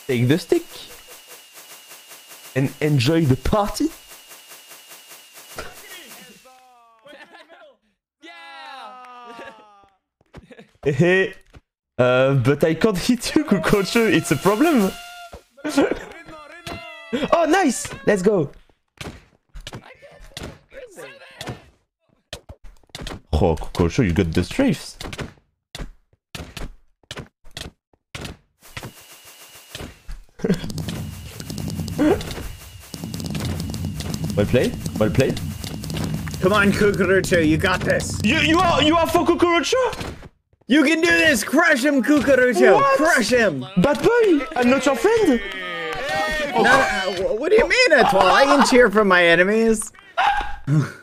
Take the stick. And enjoy the party. Hey, but I can't hit you, CUCURCHO. It's a problem. Oh, nice. Let's go. Oh, CUCURCHO, you got the strafes. Well played. Well played. Come on, CUCURCHO, you got this. You are for CUCURCHO? You can do this. Crush him, CUCURCHO. What? Crush him. Bad boy, I'm not your friend. No, what do you mean, ETOILES? I can cheer for my enemies.